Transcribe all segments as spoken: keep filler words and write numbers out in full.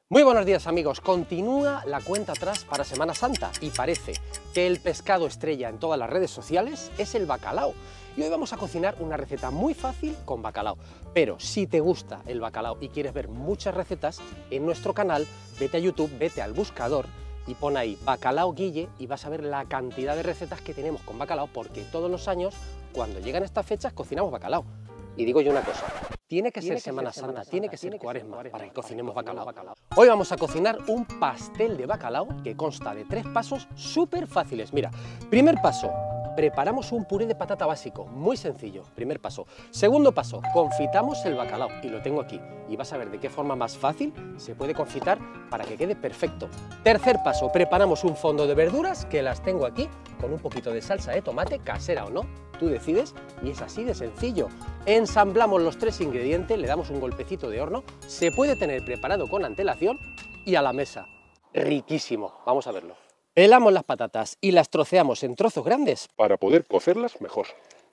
Muy buenos días amigos, continúa la cuenta atrás para Semana Santa y parece que el pescado estrella en todas las redes sociales es el bacalao. Y hoy vamos a cocinar una receta muy fácil con bacalao. Pero si te gusta el bacalao y quieres ver muchas recetas, en nuestro canal vete a YouTube, vete al buscador y pon ahí Bacalao Guille y vas a ver la cantidad de recetas que tenemos con bacalao, porque todos los años, cuando llegan estas fechas, cocinamos bacalao. Y digo yo una cosa, tiene que ser Semana Santa, tiene que ser Cuaresma para que cocinemos bacalao. Hoy vamos a cocinar un pastel de bacalao que consta de tres pasos súper fáciles. Mira, primer paso, preparamos un puré de patata básico, muy sencillo, primer paso. Segundo paso, confitamos el bacalao, y lo tengo aquí, y vas a ver de qué forma más fácil se puede confitar para que quede perfecto. Tercer paso, preparamos un fondo de verduras, que las tengo aquí, con un poquito de salsa de tomate, casera o no, tú decides, y es así de sencillo. Ensamblamos los tres ingredientes, le damos un golpecito de horno, se puede tener preparado con antelación y a la mesa. Riquísimo, vamos a verlo. Pelamos las patatas y las troceamos en trozos grandes para poder cocerlas mejor.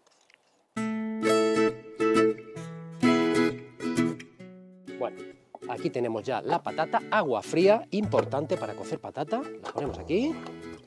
Bueno, aquí tenemos ya la patata, agua fría, importante para cocer patata, la ponemos aquí.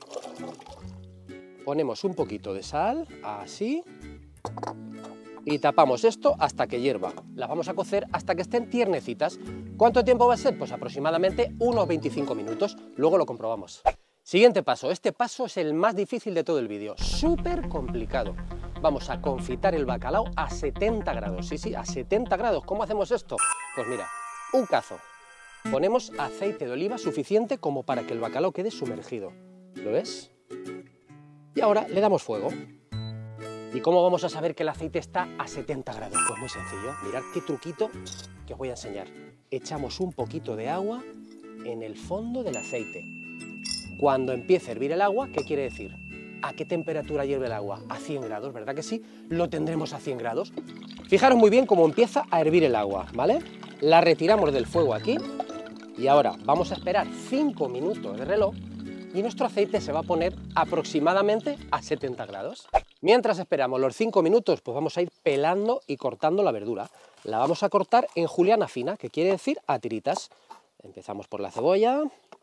Ponemos un poquito de sal, así, y tapamos esto hasta que hierva. Las vamos a cocer hasta que estén tiernecitas. ¿Cuánto tiempo va a ser? Pues aproximadamente unos veinticinco minutos, luego lo comprobamos. Siguiente paso, este paso es el más difícil de todo el vídeo, súper complicado. Vamos a confitar el bacalao a setenta grados, sí, sí, a setenta grados. ¿Cómo hacemos esto? Pues mira, un cazo. Ponemos aceite de oliva suficiente como para que el bacalao quede sumergido. ¿Lo ves? Y ahora le damos fuego. ¿Y cómo vamos a saber que el aceite está a setenta grados? Pues muy sencillo, mirad qué truquito que os voy a enseñar. Echamos un poquito de agua en el fondo del aceite. Cuando empiece a hervir el agua, ¿qué quiere decir? ¿A qué temperatura hierve el agua? A cien grados, ¿verdad que sí? Lo tendremos a cien grados. Fijaros muy bien cómo empieza a hervir el agua, ¿vale? La retiramos del fuego aquí y ahora vamos a esperar cinco minutos de reloj y nuestro aceite se va a poner aproximadamente a setenta grados. Mientras esperamos los cinco minutos, pues vamos a ir pelando y cortando la verdura. La vamos a cortar en juliana fina, que quiere decir a tiritas. Empezamos por la cebolla.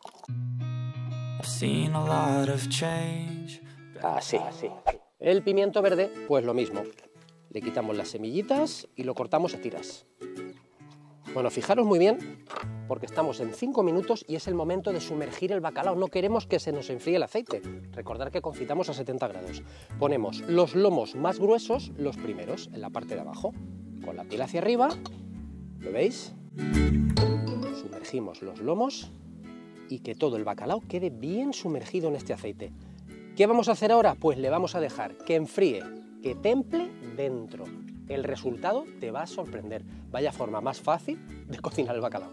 Así, así. El pimiento verde, pues lo mismo. Le quitamos las semillitas y lo cortamos a tiras. Bueno, fijaros muy bien, porque estamos en cinco minutos y es el momento de sumergir el bacalao. No queremos que se nos enfríe el aceite. Recordad que confitamos a setenta grados. Ponemos los lomos más gruesos, los primeros, en la parte de abajo. Con la piel hacia arriba, ¿lo veis? Sumergimos los lomos y que todo el bacalao quede bien sumergido en este aceite. ¿Qué vamos a hacer ahora? Pues le vamos a dejar que enfríe, que temple dentro. El resultado te va a sorprender. Vaya forma más fácil de cocinar el bacalao.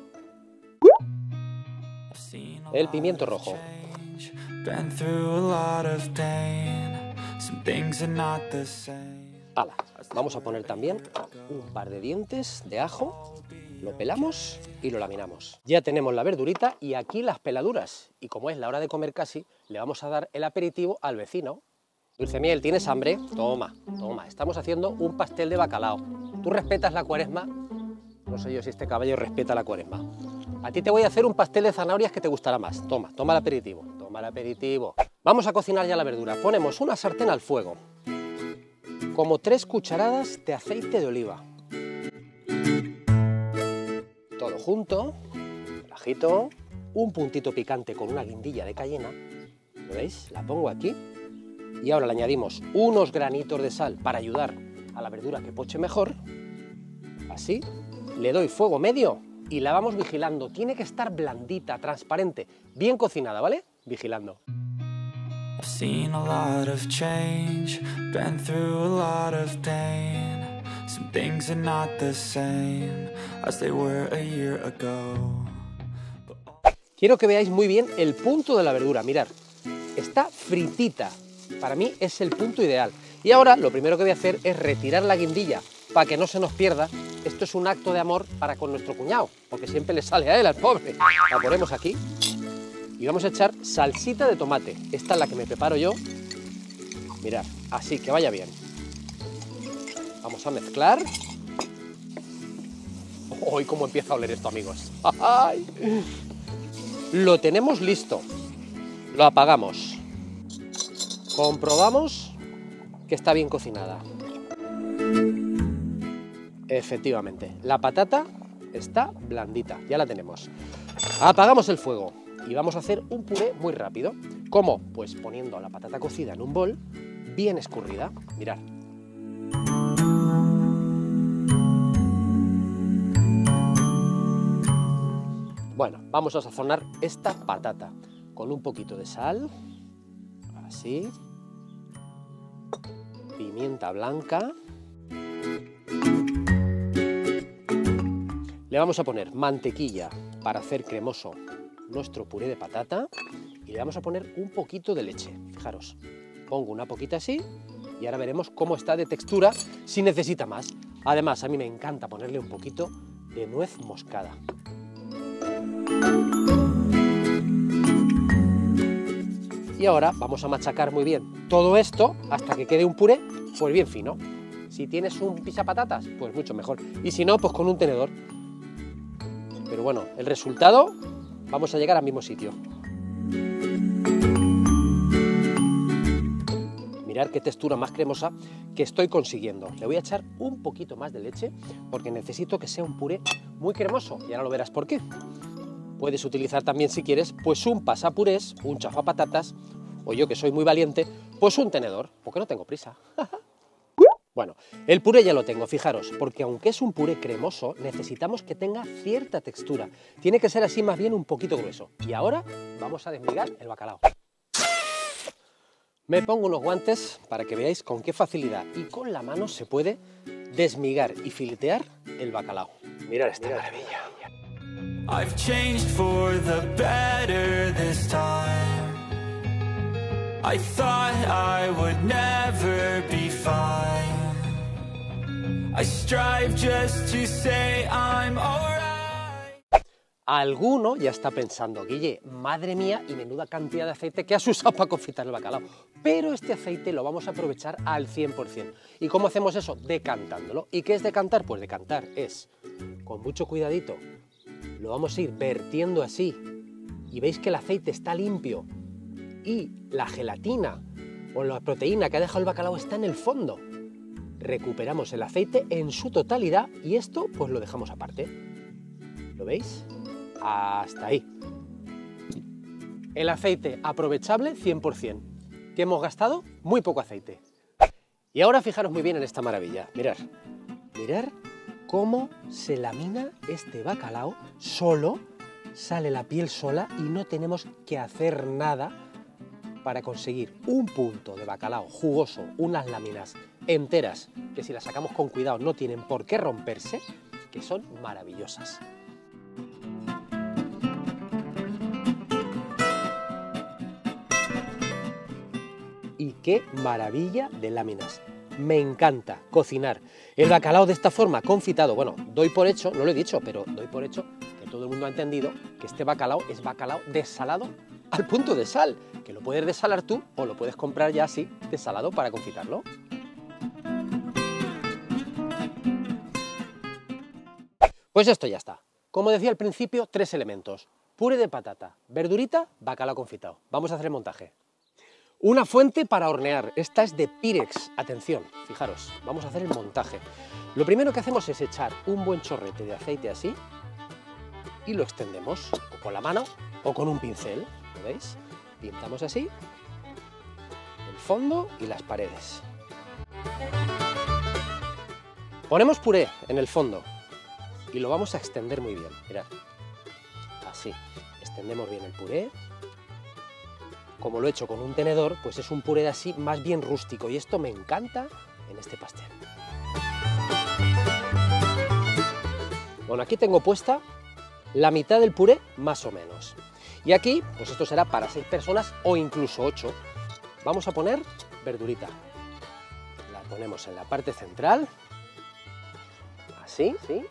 El pimiento rojo. Hala, vamos a poner también un par de dientes de ajo. Lo pelamos y lo laminamos. Ya tenemos la verdurita y aquí las peladuras. Y como es la hora de comer casi, le vamos a dar el aperitivo al vecino. Dulcemiel, ¿tienes hambre? Toma, toma. Estamos haciendo un pastel de bacalao. ¿Tú respetas la Cuaresma? No sé yo si este caballo respeta la Cuaresma. A ti te voy a hacer un pastel de zanahorias que te gustará más. Toma, toma el aperitivo. Toma el aperitivo. Vamos a cocinar ya la verdura. Ponemos una sartén al fuego. Como tres cucharadas de aceite de oliva. Todo junto, el ajito, un puntito picante con una guindilla de cayena, ¿lo veis? La pongo aquí y ahora le añadimos unos granitos de sal para ayudar a la verdura que poche mejor, así, le doy fuego medio y la vamos vigilando, tiene que estar blandita, transparente, bien cocinada, ¿vale? Vigilando. I've seen a lot of change, been through a lot of pain. Some things are not the same as they were a year ago. Quiero que veáis muy bien el punto de la verdura, mirad, está fritita, para mí es el punto ideal. Y ahora lo primero que voy a hacer es retirar la guindilla para que no se nos pierda. Esto es un acto de amor para con nuestro cuñado, porque siempre le sale a él, al pobre. La ponemos aquí y vamos a echar salsita de tomate. Esta es la que me preparo yo. Mirad, así que vaya bien. Vamos a mezclar. ¡Uy, cómo empieza a oler esto, amigos! ¡Ay! lo tenemos listo. Lo apagamos. Comprobamos que está bien cocinada. Efectivamente, la patata está blandita, ya la tenemos. Apagamos el fuego y vamos a hacer un puré muy rápido. ¿Cómo? Pues poniendo la patata cocida en un bol, bien escurrida. Mirad. Bueno, vamos a sazonar esta patata con un poquito de sal, así, pimienta blanca. Le vamos a poner mantequilla para hacer cremoso nuestro puré de patata y le vamos a poner un poquito de leche. Fijaros, pongo una poquita así y ahora veremos cómo está de textura, si necesita más. Además, a mí me encanta ponerle un poquito de nuez moscada. Y ahora vamos a machacar muy bien todo esto hasta que quede un puré pues bien fino. Si tienes un pisapatatas, pues mucho mejor. Y si no, pues con un tenedor. Pero bueno, el resultado, vamos a llegar al mismo sitio. Mirad qué textura más cremosa que estoy consiguiendo. Le voy a echar un poquito más de leche porque necesito que sea un puré muy cremoso. Y ahora lo verás por qué. Puedes utilizar también, si quieres, pues un pasapurés, un chafapatatas, o yo que soy muy valiente, pues un tenedor, porque no tengo prisa. Bueno, el puré ya lo tengo, fijaros, porque aunque es un puré cremoso, necesitamos que tenga cierta textura. Tiene que ser así más bien un poquito grueso. Y ahora vamos a desmigar el bacalao. Me pongo unos guantes para que veáis con qué facilidad y con la mano se puede desmigar y filetear el bacalao. Mirad esta Mirad. maravilla. I've changed for the better this time. I thought I would never be fine. I strive just to say I'm alright. Alguno ya está pensando, Guille, madre mía, y menuda cantidad de aceite que has usado para confitar el bacalao. Pero este aceite lo vamos a aprovechar al cien por cien. ¿Y cómo hacemos eso? Decantándolo. ¿Y qué es decantar? Pues decantar es, con mucho cuidadito, lo vamos a ir vertiendo así. Y veis que el aceite está limpio. Y la gelatina o la proteína que ha dejado el bacalao está en el fondo. Recuperamos el aceite en su totalidad y esto pues lo dejamos aparte. ¿Lo veis? Hasta ahí. El aceite aprovechable cien por cien. ¿Qué hemos gastado? Muy poco aceite. Y ahora fijaros muy bien en esta maravilla. Mirad, mirad cómo se lamina este bacalao solo, sale la piel sola y no tenemos que hacer nada para conseguir un punto de bacalao jugoso, unas láminas enteras que si las sacamos con cuidado no tienen por qué romperse, que son maravillosas. Y qué maravilla de láminas. Me encanta cocinar el bacalao de esta forma, confitado. Bueno, doy por hecho, no lo he dicho, pero doy por hecho que todo el mundo ha entendido que este bacalao es bacalao desalado al punto de sal, que lo puedes desalar tú o lo puedes comprar ya así, desalado, para confitarlo. Pues esto ya está. Como decía al principio, tres elementos. Puré de patata, verdurita, bacalao confitado. Vamos a hacer el montaje. Una fuente para hornear. Esta es de Pirex. Atención, fijaros, vamos a hacer el montaje. Lo primero que hacemos es echar un buen chorrete de aceite así y lo extendemos o con la mano o con un pincel. ¿Lo veis? Pintamos así el fondo y las paredes. Ponemos puré en el fondo y lo vamos a extender muy bien. Mirad, así. Extendemos bien el puré. Como lo he hecho con un tenedor, pues es un puré así más bien rústico y esto me encanta en este pastel. Bueno, aquí tengo puesta la mitad del puré más o menos. Y aquí, pues esto será para seis personas o incluso ocho. Vamos a poner verdurita. La ponemos en la parte central. Así, sí.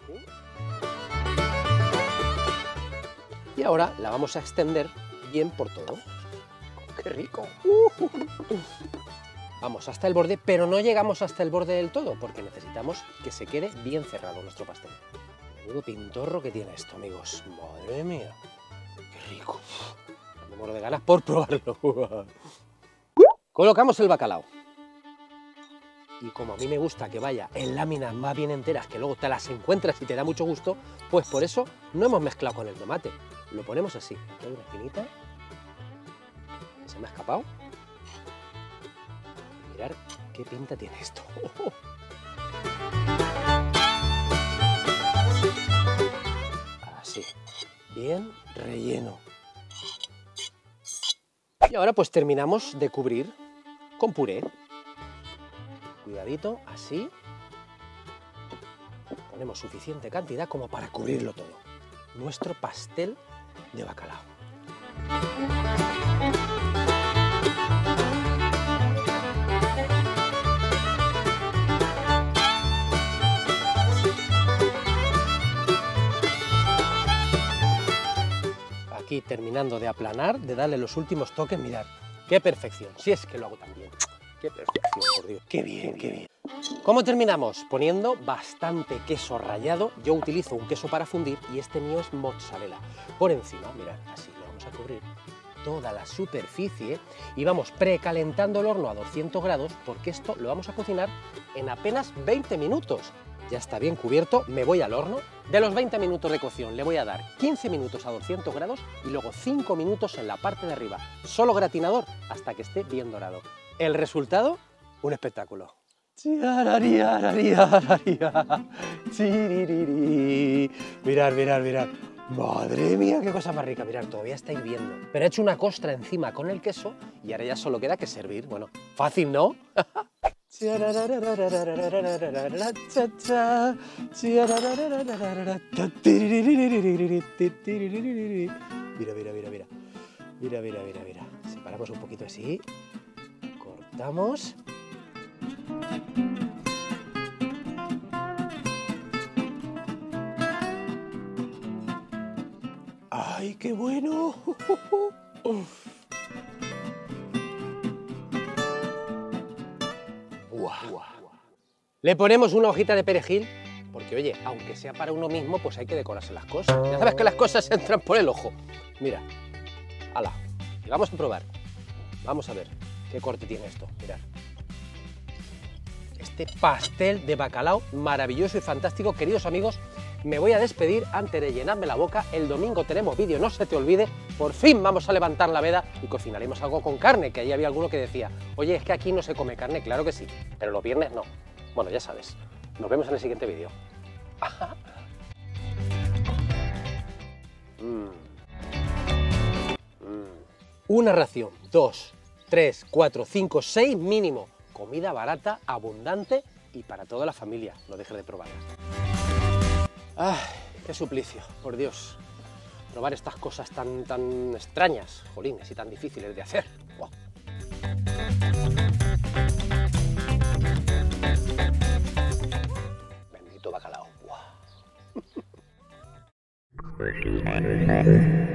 Y ahora la vamos a extender bien por todo. ¡Qué rico! Uh. Vamos hasta el borde, pero no llegamos hasta el borde del todo, porque necesitamos que se quede bien cerrado nuestro pastel. Menudo pintorro que tiene esto, amigos. ¡Madre mía! ¡Qué rico. Me muero de ganas por probarlo. Colocamos el bacalao. Y como a mí me gusta que vaya en láminas más bien enteras, que luego te las encuentras y te da mucho gusto, pues por eso no hemos mezclado con el tomate. Lo ponemos así. Doy una esquinita. Se me ha escapado. Y mirad qué pinta tiene esto. Así. Bien relleno. Y ahora pues terminamos de cubrir con puré. Cuidadito, así. Ponemos suficiente cantidad como para cubrirlo todo. Nuestro pastel de bacalao. Aquí terminando de aplanar, de darle los últimos toques, mirad, qué perfección, si es que lo hago tan bien. Qué perfección, por Dios. Qué bien, qué bien. ¿Cómo terminamos? Poniendo bastante queso rallado. Yo utilizo un queso para fundir y este mío es mozzarella. Por encima, mirad, así lo vamos a cubrir toda la superficie y vamos precalentando el horno a doscientos grados porque esto lo vamos a cocinar en apenas veinte minutos. Ya está bien cubierto, me voy al horno. De los veinte minutos de cocción le voy a dar quince minutos a doscientos grados y luego cinco minutos en la parte de arriba. Solo gratinador hasta que esté bien dorado. El resultado, un espectáculo. Mirad, mirad, mirad. Madre mía, qué cosa más rica. Mirad, todavía está hirviendo. Pero he hecho una costra encima con el queso y ahora ya solo queda que servir. Bueno, fácil, ¿no? Mira, mira, mira, mira. Mira, mira, mira, mira. Separamos un poquito así. Cortamos. ¡Ay, qué bueno! ¡Buah! Le ponemos una hojita de perejil, porque oye, aunque sea para uno mismo, pues hay que decorarse las cosas. Ya sabes que las cosas entran por el ojo. Mira, hala, y vamos a probar. Vamos a ver qué corte tiene esto, mirad. Este pastel de bacalao maravilloso y fantástico. Queridos amigos, me voy a despedir antes de llenarme la boca. El domingo tenemos vídeo, no se te olvide. Por fin vamos a levantar la veda y cocinaremos algo con carne, que ahí había alguno que decía, oye, es que aquí no se come carne. Claro que sí, pero los viernes no. Bueno, ya sabes. Nos vemos en el siguiente vídeo. mm. Mm. Una ración, dos, tres, cuatro, cinco, seis mínimo. Comida barata, abundante y para toda la familia. No dejes de probarla. ¡Ay, qué suplicio! Por Dios. Probar estas cosas tan, tan extrañas, jolines, y tan difíciles de hacer. ¡Wow! Bendito bacalao. ¡Wow!